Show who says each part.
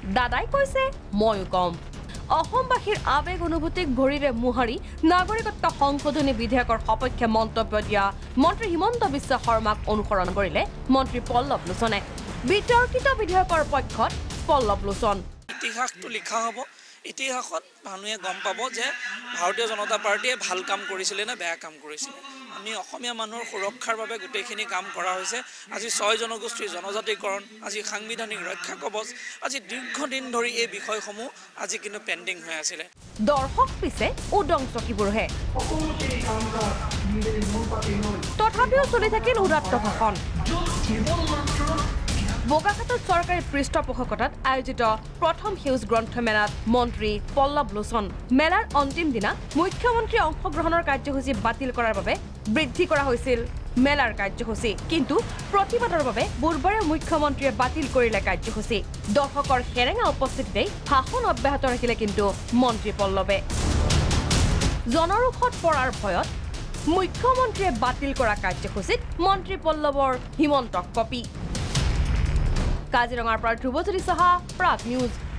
Speaker 1: দাদাই কৈছে ময়ো কম অসমবাসীৰ আবেগ অনুভূতিক ভৰিৰে মুহাৰি নাগৰিকত্ব সংশোধনী বিধেয়কৰ সপক্ষে মন্তব্য দিয়া মন্ত্ৰী হিমন্ত বিশ্ব শৰ্মাক অনুসৰণ কৰিলে মন্ত্ৰী পল্লৱ লোচনে বিতৰ্কিত বিধেয়কৰ পক্ষত পল্লৱ লোচন
Speaker 2: ইতিহাসটো লিখা হ'ব ইতিহাসত মানুহে গম পাব যে ভাৰতীয় জনতা পাৰ্টিয়ে ভাল কাম কৰিছিলে নে বেয়া কাম কৰিছিলে আমি অসমীয়া মানুহৰ সুৰক্ষাৰ বাবে গোটেইখিনি কাম কৰা হৈছে আজি 6 জনগোষ্ঠীৰ জনজাতিকৰণ আজি সাংবিধানিক ৰক্ষা কবচ আজি দীৰ্ঘদিন ধৰি এই বিষয়সমূহ আজি কিন্তু পেন্ডিং হৈ আছিল
Speaker 1: দৰ্শক পিছে উদং চকীবোৰহে তথাপিও চলি থাকিল উদাত্ত ভাষণ বোকাখাটত চৰকাৰী পৃষ্ঠপোষকতাত আয়োজিত প্ৰথম সেউজ গ্ৰন্থমেলাত মন্ত্ৰী পল্লৱ লোচন মেলাৰ অন্তিম দিনা মুখ্যমন্ত্ৰী অংশগ্ৰহণৰ কাৰ্যসূচী বাতিল কৰাৰ বাবে বৃদ্ধি কৰা হৈছিল মেলাৰ কাৰ্যসূচী কিন্তু প্ৰতিবাদৰ বাবে বুধবাৰে মুখ্যমন্ত্ৰীয়ে বাতিল কৰিলে কাৰ্যসূচী দৰ্শকৰ হেৰেঙা উপস্থিতিতেই ভাষণ অব্যাহত ৰাখিলে কিন্তু মন্ত্ৰী পল্লৱে জনৰোষত পৰাৰ ভয়ত মুখ্যমন্ত্ৰীয়ে বাতিল কৰা কাৰ্যসূচীত মন্ত্ৰী পল্লৱৰ হিমন্তক কপি কাজিৰঙাৰ পৰা ধ্ৰুৱজ্যোতি সাহা প্ৰাগ নিউজ